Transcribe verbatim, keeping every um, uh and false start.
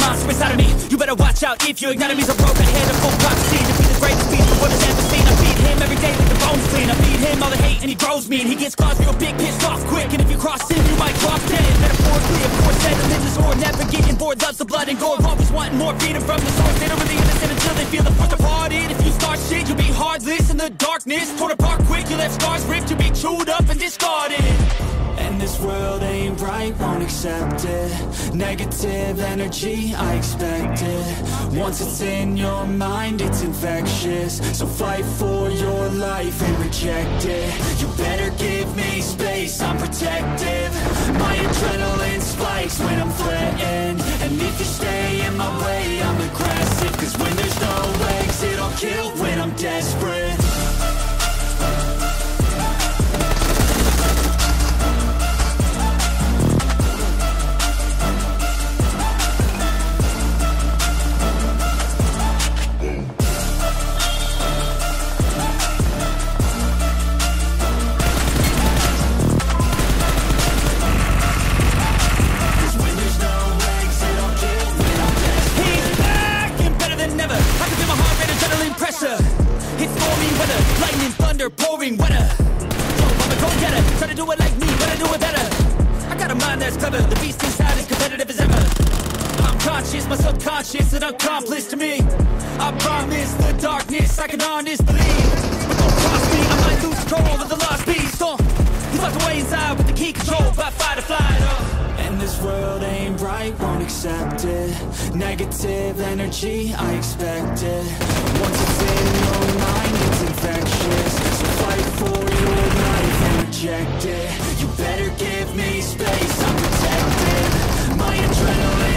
monster inside of me. You better watch out if your enemy's a rogue. I had a full prophecy to be the greatest beast the world has ever seen. I feed him every day with the bones clean. I feed him all the hate and he grows me. And he gets claws real big, pissed off quick. And if you cross him, you might cross dead. Metaphorically, of course, said religious or never getting bored. Loves the blood and gore, always wanting more freedom from the source. They don't really understand until they feel the force apart. And if you start shit, you'll be heartless in the darkness. Torn apart quick, you left scars ripped. You'll be chewed up and discarded. And this world ain't right, won't accept it. Negative energy, I expect it. Once it's in your mind, it's infectious. So fight for your life and reject it. You better give me space, I'm protective. My adrenaline spikes when I'm threatened. And if you stay in my way, I'm aggressive. Cause when there's no exit, I'll kill when I'm desperate. It's stormy weather, lightning, thunder, pouring weather. Yo, I'm a go-getter, try to do it like me, but I do it better. I got a mind that's clever, the beast inside is competitive as ever. I'm conscious, my subconscious, an accomplice to me. I promise the darkness, I can honest believe. But don't cross me, I might lose control of the lost beast. Uh, he's locked away inside with the key control by fight or flight. Uh. And this world ain't right, won't accept it. Negative energy, I expect it. Once it's in your mind, it's infectious. So fight for your life and reject it. You better give me space, I'm protected. My adrenaline